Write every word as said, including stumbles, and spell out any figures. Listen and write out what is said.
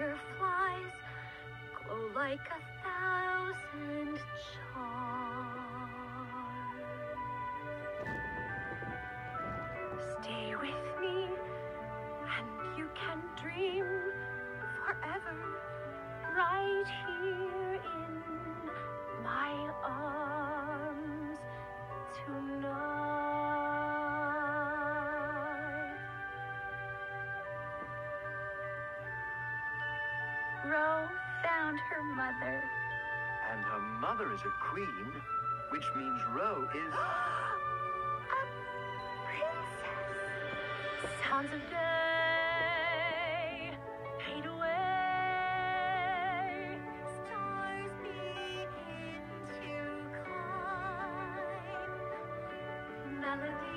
Fireflies glow like a thousand charms. Stay with me, and you can dream forever right here in my arms tonight. Ro found her mother. And her mother is a queen, which means Ro is... A princess. Sounds of day fade away. Stars begin to climb. Melody